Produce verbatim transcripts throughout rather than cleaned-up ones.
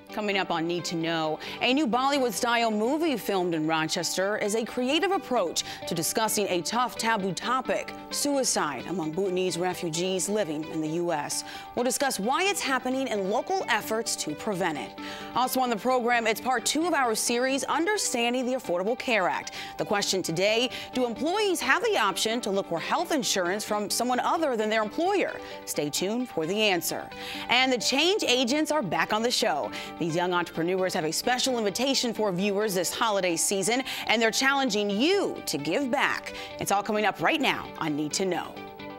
Coming up on Need to Know, a new Bollywood-style movie filmed in Rochester is a creative approach to discussing a tough taboo topic, suicide among Bhutanese refugees living in the U S We'll discuss why it's happening and local efforts to prevent it. Also on the program, it's part two of our series, Understanding the Affordable Care Act. The question today, do employees have the option to look for health insurance from someone other than their employer? Stay tuned for the answer. And the change agents are back on the show. These young entrepreneurs have a special invitation for viewers this holiday season, and they're challenging you to give back. It's all coming up right now on Need to Know.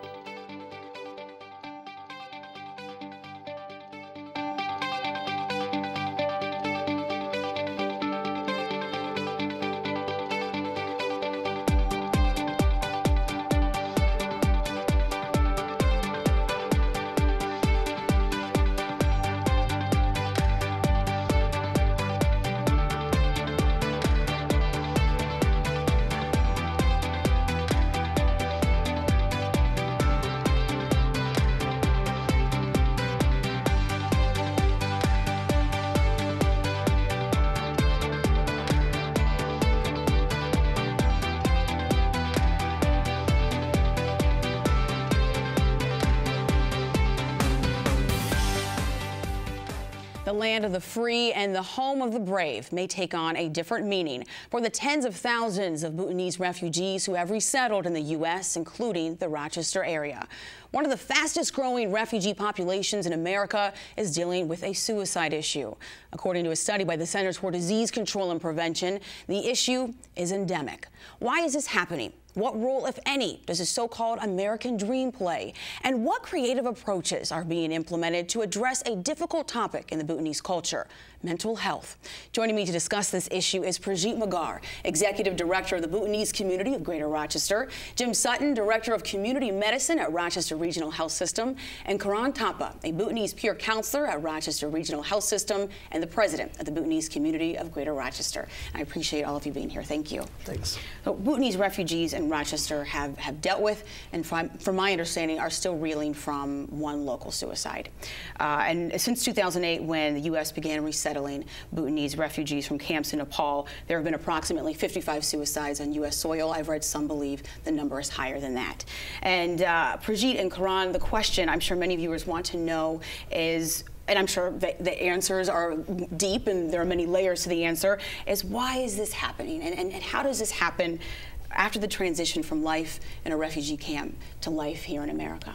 The land of the free and the home of the brave may take on a different meaning for the tens of thousands of Bhutanese refugees who have resettled in the U S, including the Rochester area. One of the fastest growing refugee populations in America is dealing with a suicide issue. According to a study by the Centers for Disease Control and Prevention, the issue is endemic. Why is this happening? What role, if any, does the so-called American dream play? And what creative approaches are being implemented to address a difficult topic in the Bhutanese culture, mental health? Joining me to discuss this issue is Prajit Magar, Executive Director of the Bhutanese Community of Greater Rochester, Jim Sutton, Director of Community Medicine at Rochester Regional Health System, and Karan Thapa, a Bhutanese peer counselor at Rochester Regional Health System and the President of the Bhutanese Community of Greater Rochester. I appreciate all of you being here. Thank you. Thanks. So, Bhutanese refugees in Rochester have, have dealt with, and from, from my understanding, are still reeling from one local suicide. Uh, and since two thousand eight, when the U S began resettling Bhutanese refugees from camps in Nepal, there have been approximately fifty-five suicides on U S soil. I've read some believe the number is higher than that. And uh, Prajit and Karan, the question I'm sure many viewers want to know is, and I'm sure the, the answers are deep and there are many layers to the answer, is why is this happening? And, and, and how does this happen after the transition from life in a refugee camp to life here in America?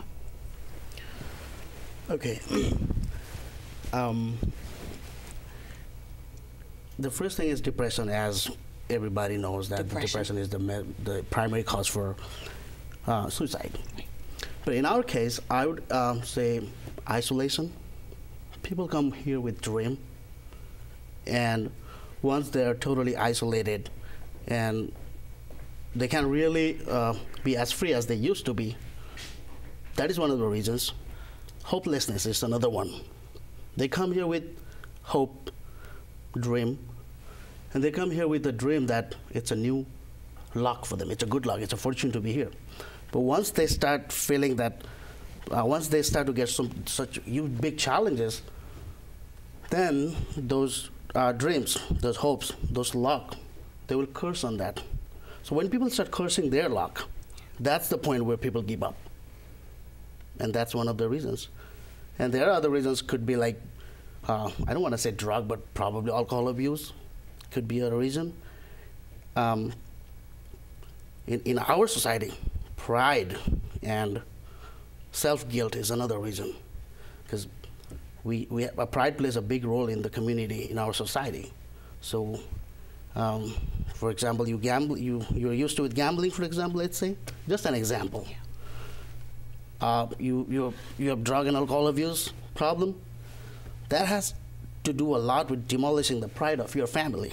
Okay. um, the first thing is depression, as everybody knows that depression, depression is the, the primary cause for uh, suicide. Right. But in our case, I would uh, say isolation. People come here with dream, and once they're totally isolated and they can't really uh, be as free as they used to be. That is one of the reasons. Hopelessness is another one. They come here with hope, dream, and they come here with the dream that it's a new luck for them. It's a good luck. It's a fortune to be here. But once they start feeling that, uh, once they start to get some such huge big challenges, then those uh, dreams, those hopes, those luck, they will curse on that. So when people start cursing their luck, that's the point where people give up. And that's one of the reasons. And there are other reasons, could be like, uh, I don't want to say drug, but probably alcohol abuse could be a reason. Um, in, in our society, pride and self-guilt is another reason. Because we, we have, uh, pride plays a big role in the community, in our society. So. Um, for example, you gamble, you, you're used to with gambling, for example, let's say. Just an example. Uh, you, you, you have drug and alcohol abuse problem. That has to do a lot with demolishing the pride of your family.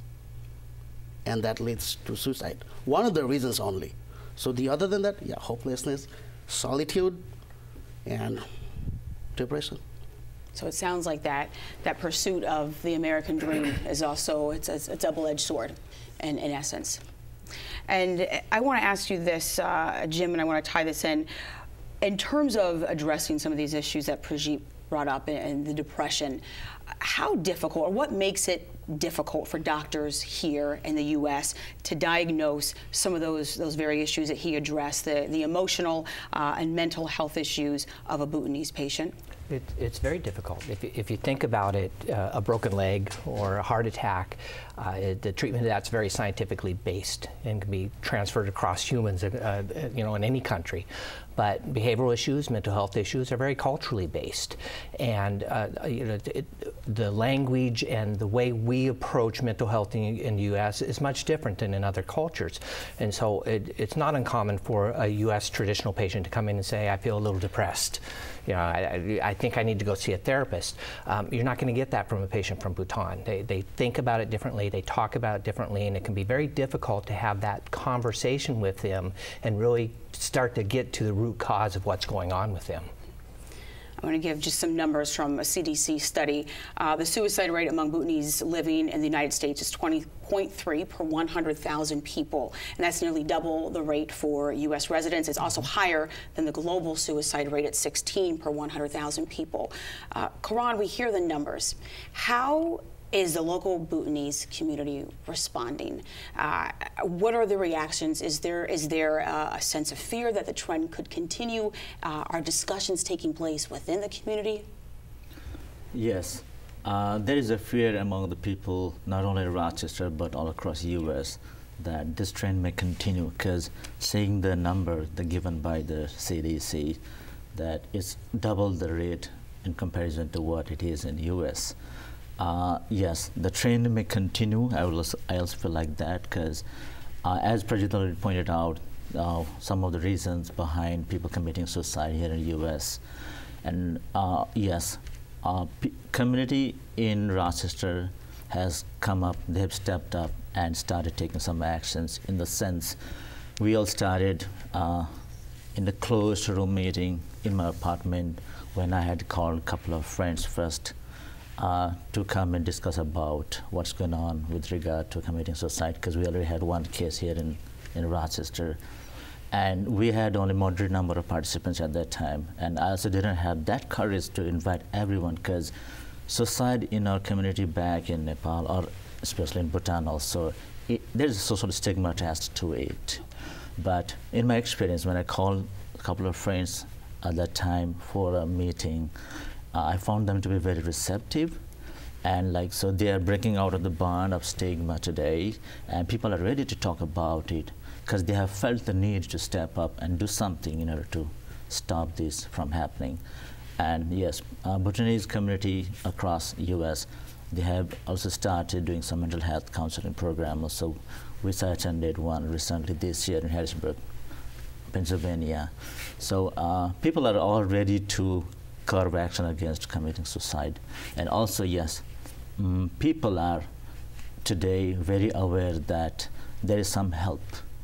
And that leads to suicide. One of the reasons only. So the other than that, yeah, hopelessness, solitude, and depression. So it sounds like that that pursuit of the American dream is also, it's a, a double-edged sword in, in essence. And I want to ask you this, uh, Jim, and I want to tie this in. In terms of addressing some of these issues that Prajit brought up and the depression, how difficult, or what makes it difficult for doctors here in the U S to diagnose some of those those very issues that he addressed, the, the emotional uh, and mental health issues of a Bhutanese patient? It, it's very difficult. If, if you think about it, uh, a broken leg or a heart attack, uh, it, the treatment of that's very scientifically based and can be transferred across humans, uh, you know, in any country. But behavioral issues, mental health issues are very culturally based, and uh, you know, it, the language and the way we approach mental health in, in the U S is much different than in other cultures. And so it, it's not uncommon for a U S traditional patient to come in and say, I feel a little depressed. You know, I, I think I need to go see a therapist. Um, you're not going to get that from a patient from Bhutan. They, they think about it differently, they talk about it differently, and it can be very difficult to have that conversation with them and really start to get to the root cause of what's going on with them. I want to give just some numbers from a C D C study. Uh, the suicide rate among Bhutanese living in the United States is twenty point three per one hundred thousand people, and that's nearly double the rate for U S residents. It's also higher than the global suicide rate at sixteen per one hundred thousand people. Uh, Karan, we hear the numbers. How is the local Bhutanese community responding? Uh, what are the reactions? Is there is there uh, a sense of fear that the trend could continue? Uh, are discussions taking place within the community? Yes, uh, there is a fear among the people, not only in Rochester but all across the U S, that this trend may continue, because seeing the number the given by the C D C, that it's double the rate in comparison to what it is in the U S. Uh, yes, the trend may continue. I, will also, I also feel like that, because uh, as Prajit already pointed out, uh, some of the reasons behind people committing suicide here in the U S. And uh, yes, uh, p community in Rochester has come up, they have stepped up and started taking some actions, in the sense we all started uh, in the closed room meeting in my apartment, when I had called a couple of friends first Uh, to come and discuss about what's going on with regard to committing suicide, because we already had one case here in, in Rochester. And we had only moderate number of participants at that time. And I also didn't have that courage to invite everyone, because suicide in our community back in Nepal, or especially in Bhutan also, it, there's a social stigma attached to it. But in my experience, when I called a couple of friends at that time for a meeting, Uh, I found them to be very receptive, and like so they are breaking out of the bond of stigma today, and people are ready to talk about it, because they have felt the need to step up and do something in order to stop this from happening. And yes, uh, Bhutanese community across U S, they have also started doing some mental health counseling programs, so which I attended one recently this year in Harrisburg, Pennsylvania. So uh, people are all ready to curb action against committing suicide. And also, yes, um, people are today very aware that there is some help.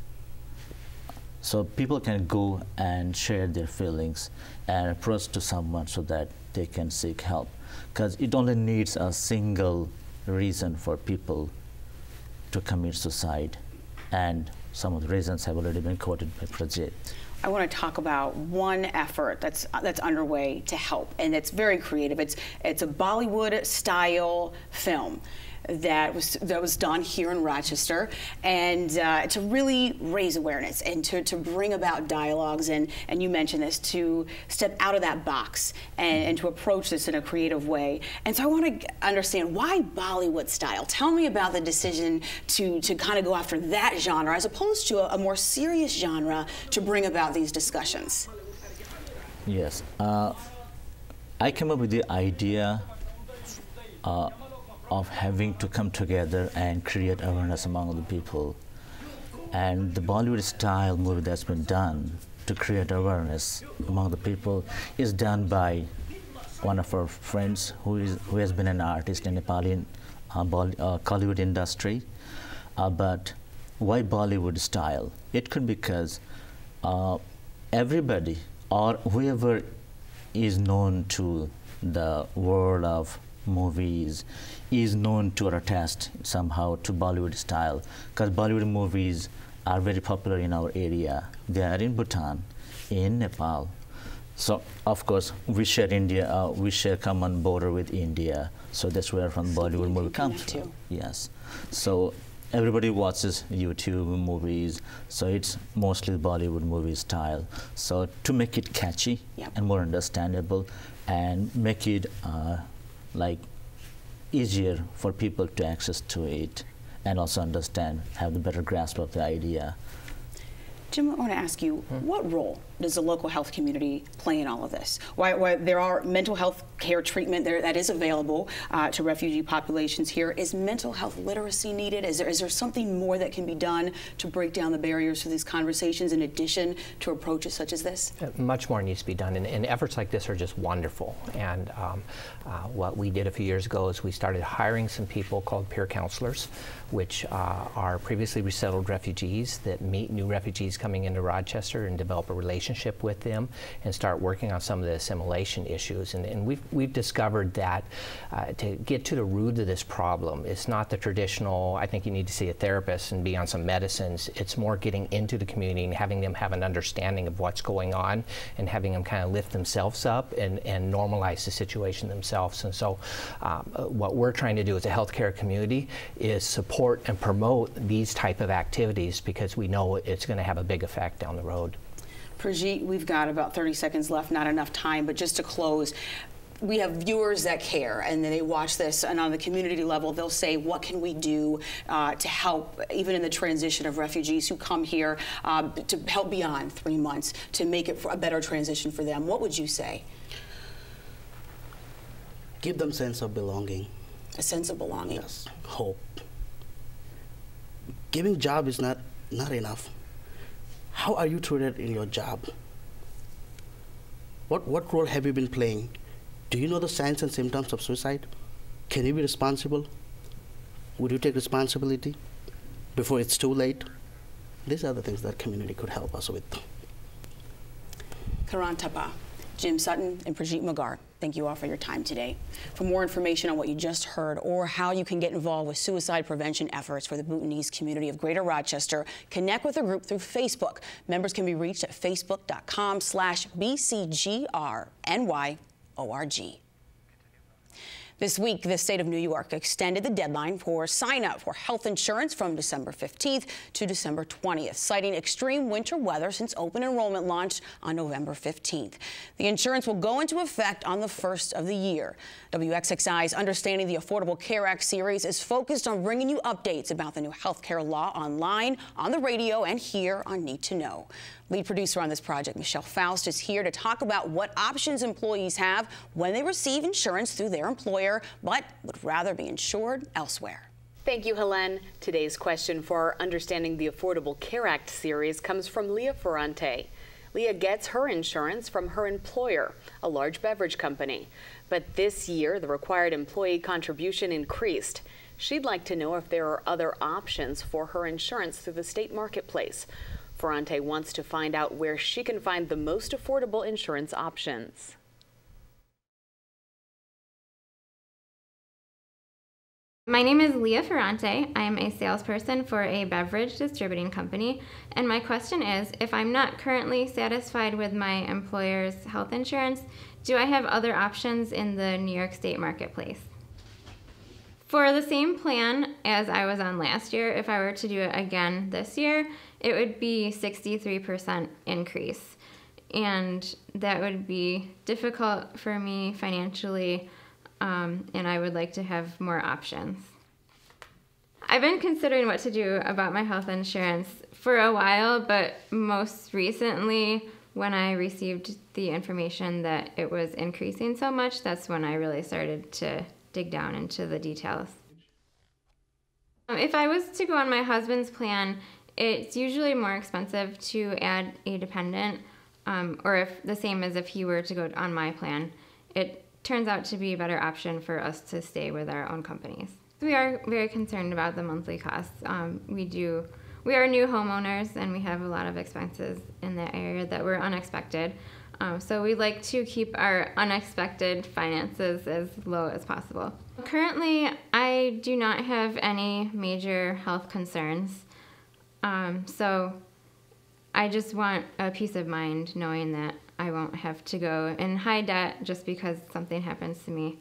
So people can go and share their feelings and approach to someone so that they can seek help. Because it only needs a single reason for people to commit suicide. And some of the reasons have already been quoted by Prajit. I want to talk about one effort that's that's underway to help, and it's very creative. It's it's a Bollywood-style film that was that was done here in Rochester, and uh, to really raise awareness and to, to bring about dialogues, and and you mentioned this, to step out of that box and, and to approach this in a creative way. And so I want to understand, why Bollywood style? Tell me about the decision to to kind of go after that genre as opposed to a, a more serious genre to bring about these discussions. Yes, uh, I came up with the idea uh, of having to come together and create awareness among the people. And the Bollywood-style movie that's been done to create awareness among the people is done by one of our friends who is who has been an artist in Nepali uh, Bolly, uh, Hollywood industry. Uh, but why Bollywood-style? It could be because uh, everybody or whoever is known to the world of movies is known to or attached somehow to Bollywood style, because Bollywood movies are very popular in our area. They are in Bhutan, in Nepal, So, of course, we share India, uh, we share common border with India. So that's where from Bollywood movie comes from. Yes. So everybody watches YouTube movies, so it's mostly Bollywood movie style. So to make it catchy yep. and more understandable, and make it uh, like easier for people to access to it, and also understand, have the better grasp of the idea. Jim, I want to ask you, hmm. what role does the local health community play in all of this? Why, why there are mental health care treatment there that is available uh, to refugee populations here. Is mental health literacy needed? Is there, is there something more that can be done to break down the barriers for these conversations in addition to approaches such as this? Uh, much more needs to be done, and, and efforts like this are just wonderful. And um, uh, what we did a few years ago is we started hiring some people called peer counselors, which uh, are previously resettled refugees that meet new refugees coming into Rochester and develop a relationship with them and start working on some of the assimilation issues. And, and we've, we've discovered that uh, to get to the root of this problem, it's not the traditional, I think you need to see a therapist and be on some medicines. It's more getting into the community and having them have an understanding of what's going on and having them kind of lift themselves up and, and normalize the situation themselves. And so um, uh, what we're trying to do as a healthcare community is support and promote these type of activities, because we know it's going to have a big effect down the road. Prajit, we've got about thirty seconds left, not enough time, but just to close, we have viewers that care, and they watch this, and on the community level, they'll say, what can we do uh, to help, even in the transition of refugees who come here, uh, to help beyond three months, to make it for a better transition for them? What would you say? Give them a sense of belonging. A sense of belonging. Yes, hope. Giving job is not, not enough. How are you treated in your job? What, what role have you been playing? Do you know the signs and symptoms of suicide? Can you be responsible? Would you take responsibility before it's too late? These are the things that community could help us with. Karan Thapa, Jim Sutton, and Prajit Magar, thank you all for your time today. For more information on what you just heard or how you can get involved with suicide prevention efforts for the Bhutanese community of Greater Rochester, connect with the group through Facebook. Members can be reached at facebook.com slash BCGRNY.org. This week, the state of New York extended the deadline for sign-up for health insurance from December fifteenth to December twentieth, citing extreme winter weather since open enrollment launched on November fifteenth. The insurance will go into effect on the first of the year. W X X I's Understanding the Affordable Care Act series is focused on bringing you updates about the new health care law online, on the radio, and here on Need to Know. Lead producer on this project, Michelle Faust, is here to talk about what options employees have when they receive insurance through their employer, but would rather be insured elsewhere. Thank you, Hélène. Today's question for our Understanding the Affordable Care Act series comes from Leah Ferrante. Leah gets her insurance from her employer, a large beverage company. But this year, the required employee contribution increased. She'd like to know if there are other options for her insurance through the state marketplace. Ferrante wants to find out where she can find the most affordable insurance options. My name is Leah Ferrante. I am a salesperson for a beverage distributing company, and my question is, if I'm not currently satisfied with my employer's health insurance, do I have other options in the New York State marketplace? For the same plan as I was on last year, if I were to do it again this year, it would be sixty-three percent increase. And that would be difficult for me financially, um, and I would like to have more options. I've been considering what to do about my health insurance for a while, but most recently, when I received the information that it was increasing so much, that's when I really started to dig down into the details. Um, if I was to go on my husband's plan, it's usually more expensive to add a dependent, um, or if the same as if he were to go on my plan. It turns out to be a better option for us to stay with our own companies. We are very concerned about the monthly costs. Um, we do, we are new homeowners, and we have a lot of expenses in that area that were unexpected. Um, so we like to keep our unexpected finances as low as possible. Currently, I do not have any major health concerns. Um, so I just want a peace of mind knowing that I won't have to go in high debt just because something happens to me.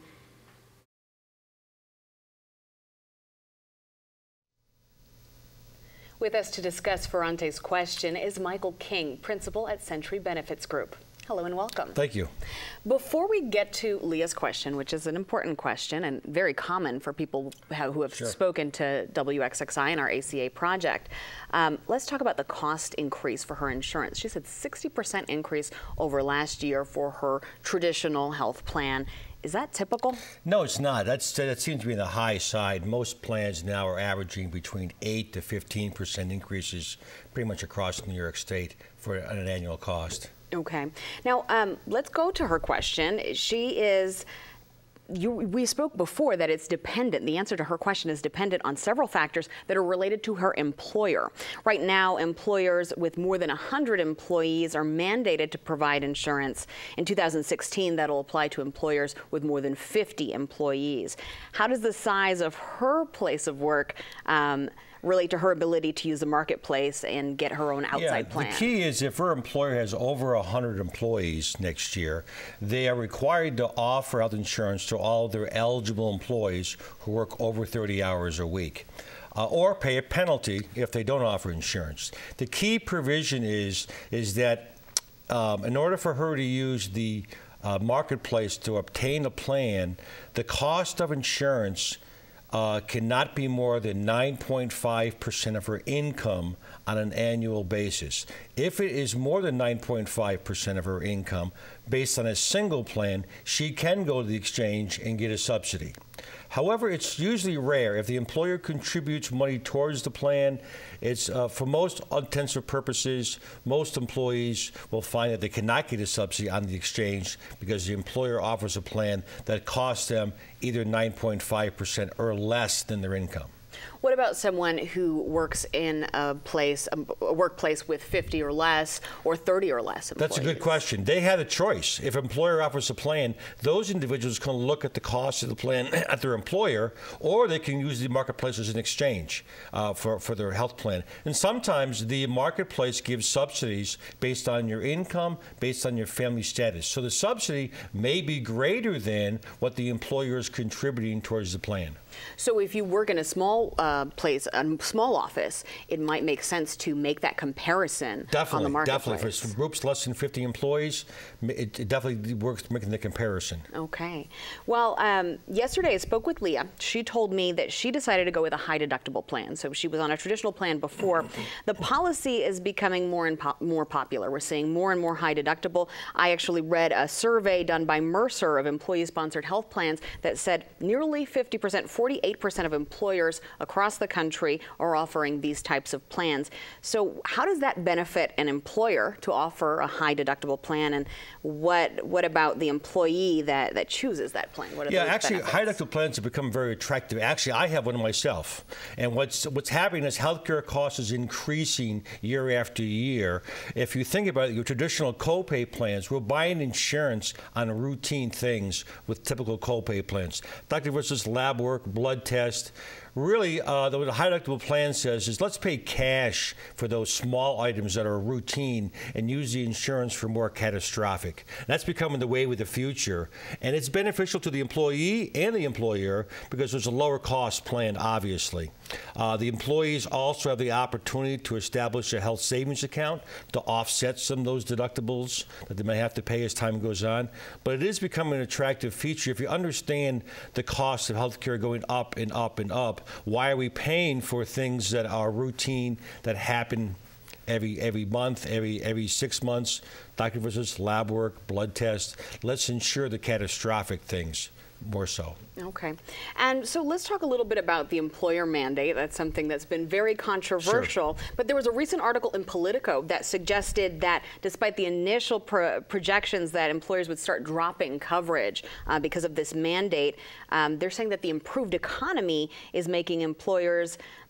With us to discuss Ferrante's question is Michael King, principal at Century Benefits Group. Hello and welcome. Thank you. Before we get to Leah's question, which is an important question and very common for people who have sure. spoken to W X X I and our A C A project, um, let's talk about the cost increase for her insurance. She said sixty percent increase over last year for her traditional health plan. Is that typical? No, it's not. That's, that seems to be on the high side. Most plans now are averaging between eight to fifteen percent increases pretty much across New York State for an annual cost. Okay. Now, um, let's go to her question. She is, you, we spoke before that it's dependent. The answer to her question is dependent on several factors that are related to her employer. Right now, employers with more than one hundred employees are mandated to provide insurance. In two thousand sixteen, that'll apply to employers with more than fifty employees. How does the size of her place of work um, relate to her ability to use the marketplace and get her own outside yeah, plan? The key is if her employer has over one hundred employees next year, they are required to offer health insurance to all of their eligible employees who work over thirty hours a week. Uh, or pay a penalty if they don't offer insurance. The key provision is, is that um, in order for her to use the uh, marketplace to obtain a plan, the cost of insurance Uh, cannot be more than nine point five percent of her income on an annual basis. If it is more than nine point five percent of her income based on a single plan, she can go to the exchange and get a subsidy. However, it's usually rare. If the employer contributes money towards the plan, it's uh, for most intents and purposes, most employees will find that they cannot get a subsidy on the exchange because the employer offers a plan that costs them either nine point five percent or less than their income. What about someone who works in a place, a workplace with fifty or less, or thirty or less employees? That's a good question. They have a choice. If an employer offers a plan, those individuals can look at the cost of the plan at their employer, or they can use the marketplace as an exchange uh, for, for their health plan. And sometimes the marketplace gives subsidies based on your income, based on your family status. So the subsidy may be greater than what the employer is contributing towards the plan. So if you work in a small uh, place, a small office, it might make sense to make that comparison definitely, on the marketplace. Definitely. For groups less than fifty employees, it, it definitely works making the comparison. Okay. Well, um, yesterday I spoke with Leah. She told me that she decided to go with a high deductible plan. So she was on a traditional plan before. The policy is becoming more and po more popular. We're seeing more and more high deductible. I actually read a survey done by Mercer of employee-sponsored health plans that said nearly fifty percent, forty-eight percent of employers across the country are offering these types of plans. So how does that benefit an employer to offer a high deductible plan, and what what about the employee that, that chooses that plan? What are yeah, those actually, benefits? high deductible plans have become very attractive. Actually, I have one myself. And what's what's happening is healthcare costs is increasing year after year. If you think about it, your traditional copay plans, we're buying insurance on routine things with typical copay plans. Doctor versus lab work, blood test. Really, uh, what the high deductible plan says is let's pay cash for those small items that are routine and use the insurance for more catastrophic. That's becoming the way with the future. And it's beneficial to the employee and the employer because there's a lower cost plan, obviously. Uh, the employees also have the opportunity to establish a health savings account to offset some of those deductibles that they may have to pay as time goes on. But it is becoming an attractive feature. If you understand the cost of healthcare going up and up and up, why are we paying for things that are routine, that happen every every month, every every six months, doctor visits, lab work, blood tests? Let's ensure the catastrophic things more so. Okay. And so let's talk a little bit about the employer mandate. That's something that's been very controversial. Sure. But there was a recent article in Politico that suggested that despite the initial pro projections that employers would start dropping coverage uh, because of this mandate, um, they're saying that the improved economy is making employers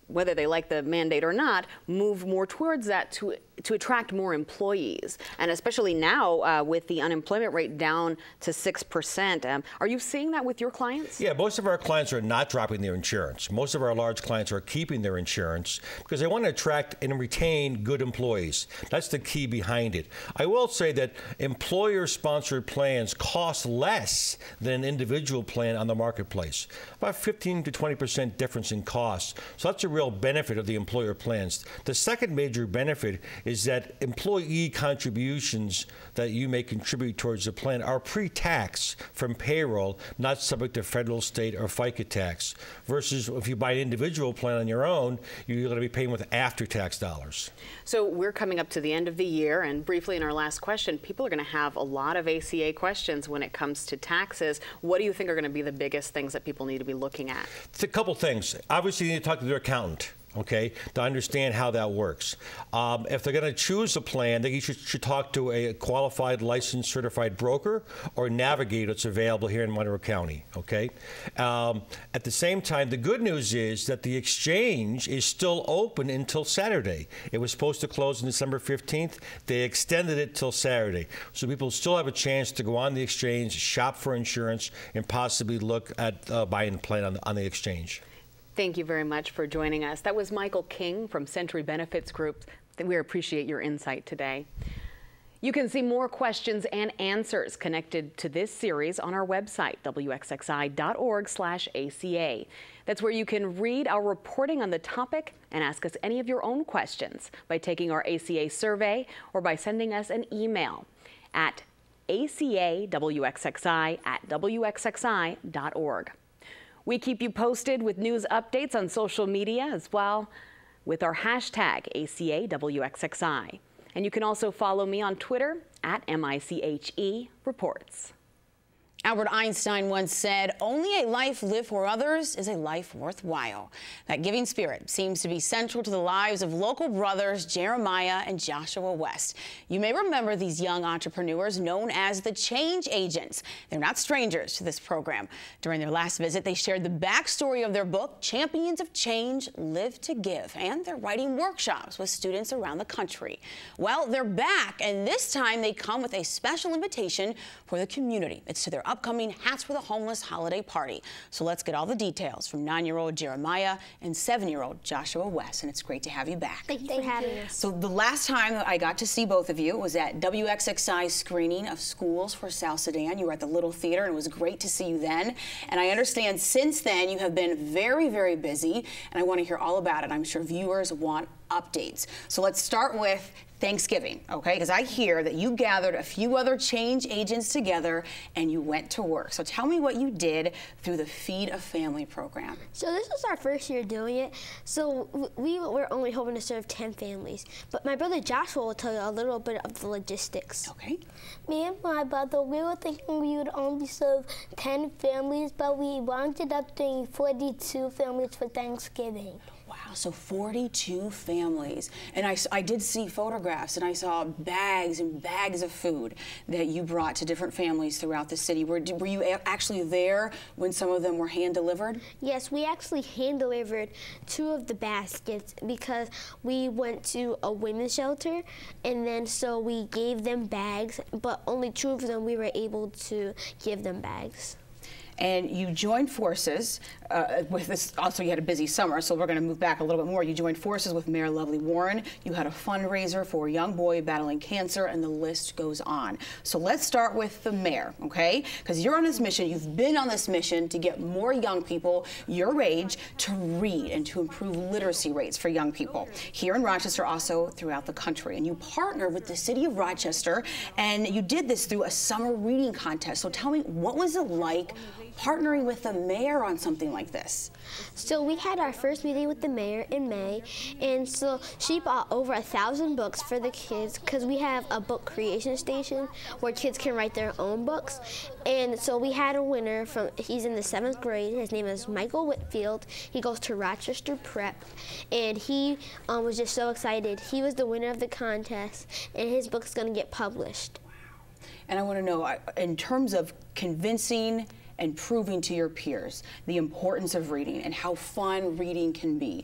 whether they like the mandate or not, move more towards that to to attract more employees. And especially now uh, with the unemployment rate down to six percent. Um, are you seeing that with your clients? Yeah, most of our clients are not dropping their insurance. Most of our large clients are keeping their insurance because they want to attract and retain good employees. That's the key behind it. I will say that employer-sponsored plans cost less than an individual plan on the marketplace. About fifteen to twenty percent difference in cost. So that's a real benefit of the employer plans. The second major benefit is that employee contributions that you may contribute towards the plan are pre-tax from payroll, not subject to federal, state, or FICA tax, versus if you buy an individual plan on your own, you're going to be paying with after-tax dollars. So we're coming up to the end of the year, and briefly in our last question, people are going to have a lot of A C A questions when it comes to taxes. What do you think are going to be the biggest things that people need to be looking at? It's a couple things. Obviously, you need to talk to their accountant, okay, to understand how that works. Um, if they're going to choose a plan, they should, should talk to a qualified, licensed, certified broker or navigator that's available here in Monroe County, okay? Um, at the same time, the good news is that the exchange is still open until Saturday. It was supposed to close on December fifteenth. They extended it till Saturday. So people still have a chance to go on the exchange, shop for insurance, and possibly look at uh, buying a plan on, on the exchange. Thank you very much for joining us. That was Michael King from Century Benefits Group. We appreciate your insight today. You can see more questions and answers connected to this series on our website, W X X I dot org slash A C A. That's where you can read our reporting on the topic and ask us any of your own questions by taking our A C A survey or by sending us an email at A C A W X X I at W X X I dot org. We keep you posted with news updates on social media as well with our hashtag A C A W X X I. And you can also follow me on Twitter at M I C H E Reports. Albert Einstein once said, "Only a life lived for others is a life worthwhile." That giving spirit seems to be central to the lives of local brothers Jeremiah and Joshua West. You may remember these young entrepreneurs known as the Change Agents. They're not strangers to this program. During their last visit, they shared the backstory of their book, Champions of Change, Live to Give, and they're writing workshops with students around the country. Well, they're back, and this time they come with a special invitation for the community. It's to their upcoming Hats for the Homeless holiday party. So let's get all the details from nine-year-old Jeremiah and seven-year-old Joshua West, and it's great to have you back. Thank you for having us. So the last time that I got to see both of you was at W X X I screening of Schools for South Sudan. You were at the Little Theater, and it was great to see you then. And I understand since then you have been very, very busy, and I want to hear all about it. I'm sure viewers want updates. So let's start with Thanksgiving, okay? Because I hear that you gathered a few other change agents together and you went to work. So tell me what you did through the Feed a Family program. So this was our first year doing it. So we were only hoping to serve ten families. But my brother Joshua will tell you a little bit of the logistics. Okay. Me and my brother, we were thinking we would only serve ten families, but we wound up doing forty-two families for Thanksgiving. Wow, so forty-two families. And I, I did see photographs, and I saw bags and bags of food that you brought to different families throughout the city. Were, were you actually there when some of them were hand-delivered? Yes, we actually hand-delivered two of the baskets because we went to a women's shelter, and then so we gave them bags, but only two of them we were able to give them bags. And you joined forces uh, with this, also you had a busy summer, so we're going to move back a little bit more. You joined forces with Mayor Lovely Warren. You had a fundraiser for a young boy battling cancer, and the list goes on. So let's start with the mayor, okay? Because you're on this mission, you've been on this mission to get more young people your age to read and to improve literacy rates for young people here in Rochester, also throughout the country. And you partnered with the city of Rochester, and you did this through a summer reading contest. So tell me, what was it like partnering with the mayor on something like this? So we had our first meeting with the mayor in May, and so she bought over a thousand books for the kids because we have a book creation station where kids can write their own books. And so we had a winner from, he's in the seventh grade, his name is Michael Whitfield. He goes to Rochester Prep, and he um, was just so excited. He was the winner of the contest, and his book's gonna get published. Wow. And I wanna know, in terms of convincing and proving to your peers the importance of reading and how fun reading can be,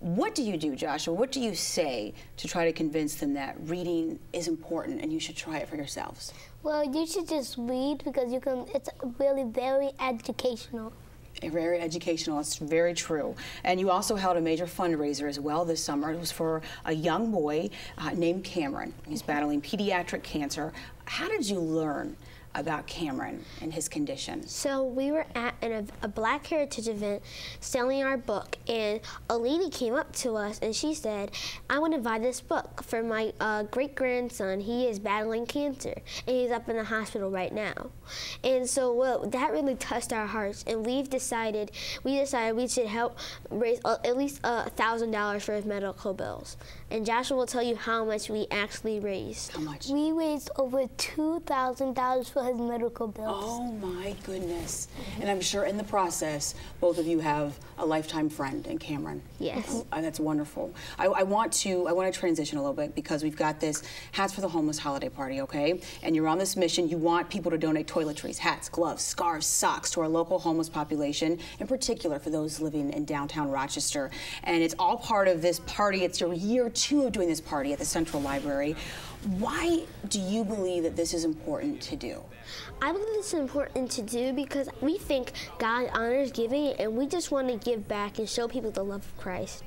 What do you do, Joshua? What do you say to try to convince them that reading is important and you should try it for yourselves? Well, you should just read because you can. It's really very educational. Very educational, it's very true. And you also held a major fundraiser as well this summer. It was for a young boy uh, named Cameron. He's battling pediatric cancer. How did you learn about Cameron and his condition? So we were at an, a Black Heritage event selling our book, and a lady came up to us and she said, I want to buy this book for my uh, great-grandson. He is battling cancer and he's up in the hospital right now. And so well, that really touched our hearts, and we've decided, we decided we should help raise uh, at least a thousand dollars for his medical bills. And Joshua will tell you how much we actually raised. How much? We raised over two thousand dollars for his medical bills. Oh my goodness. And I'm sure in the process, both of you have a lifetime friend in Cameron. Yes. Oh, that's wonderful. I, I want to I want to transition a little bit because we've got this Hats for the Homeless holiday party, okay? And you're on this mission. You want people to donate toiletries, hats, gloves, scarves, socks to our local homeless population, in particular for those living in downtown Rochester. And it's all part of this party. It's your year two of doing this party at the Central Library. Why do you believe that this is important to do? I believe it's important to do because we think God honors giving, and we just want to give back and show people the love of Christ.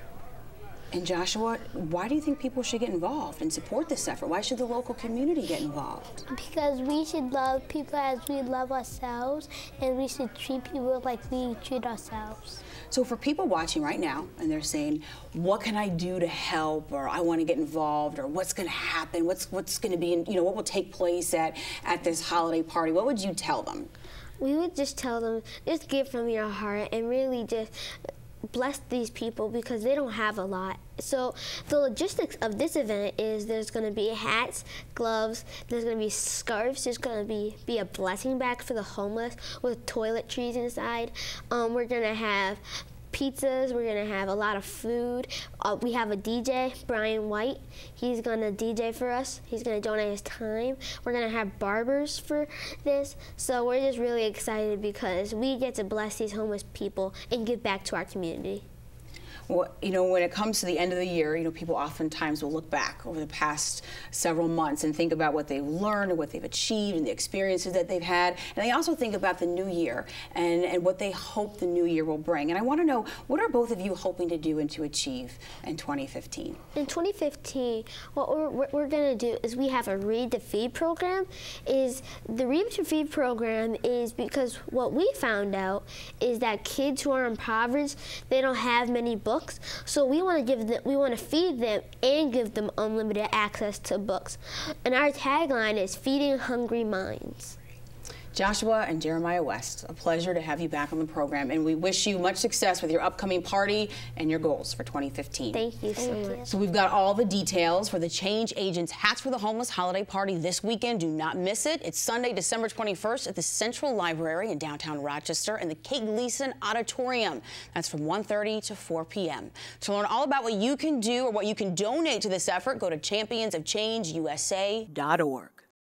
And Joshua, why do you think people should get involved and support this effort? Why should the local community get involved? Because we should love people as we love ourselves, and we should treat people like we treat ourselves. So for people watching right now and they're saying, what can I do to help, or I want to get involved, or what's going to happen, what's what's going to be, in, you know, what will take place at, at this holiday party, what would you tell them? We would just tell them, just give from your heart and really just bless these people because they don't have a lot. So the logistics of this event is there's going to be hats, gloves, there's going to be scarves, there's going to be, be a blessing bag for the homeless with toiletries inside. Um, we're going to have pizzas, we're going to have a lot of food. Uh, we have a D J, Brian White. He's going to D J for us. He's going to donate his time. We're going to have barbers for this. So we're just really excited because we get to bless these homeless people and give back to our community. Well, you know, when it comes to the end of the year, you know, people oftentimes will look back over the past several months and think about what they've learned and what they've achieved and the experiences that they've had. And they also think about the new year and, and what they hope the new year will bring. And I want to know, what are both of you hoping to do and to achieve in twenty fifteen? In twenty fifteen, what we're, what we're going to do is we have a Read to Feed program. Is the Read to Feed program is because what we found out is that kids who are impoverished, they don't have many books. So we want to give them, we want to feed them and give them unlimited access to books. And our tagline is Feeding Hungry Minds. Joshua and Jeremiah West, a pleasure to have you back on the program, and we wish you much success with your upcoming party and your goals for twenty fifteen. Thank you so Thank much. you. So we've got all the details for the Change Agents Hats for the Homeless holiday party this weekend. Do not miss it. It's Sunday, December twenty-first at the Central Library in downtown Rochester in the Kate Gleason Auditorium. That's from one thirty to four p m To learn all about what you can do or what you can donate to this effort, go to champions of change U S A dot org.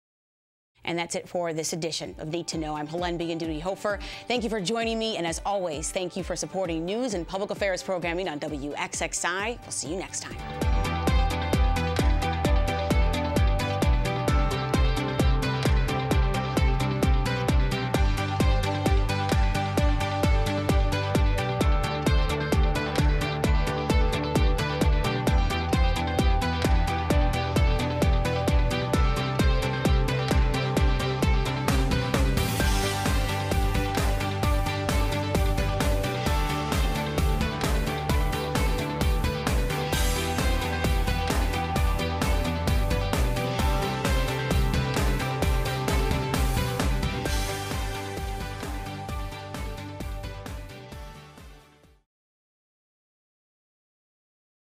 And that's it for this edition of Need to Know. I'm Hélène Biandudi Hofer. Thank you for joining me, and as always, thank you for supporting news and public affairs programming on W X X I. We'll see you next time.